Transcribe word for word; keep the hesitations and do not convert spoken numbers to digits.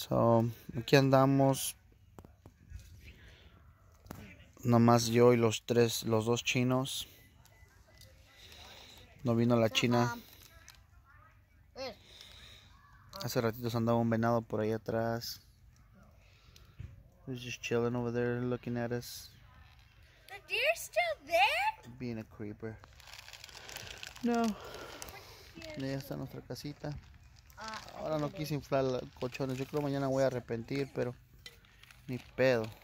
So, aquí andamos. Nomás yo y los tres, los dos chinos. No vino la china. Hace ratitos andaba un venado por ahí atrás. He was just chilling over there looking at us. The deer's still there? Being a creeper. No. Ya está nuestra casita. Ahora no quise inflar los colchones. Yo creo mañana voy a arrepentir, pero ni pedo.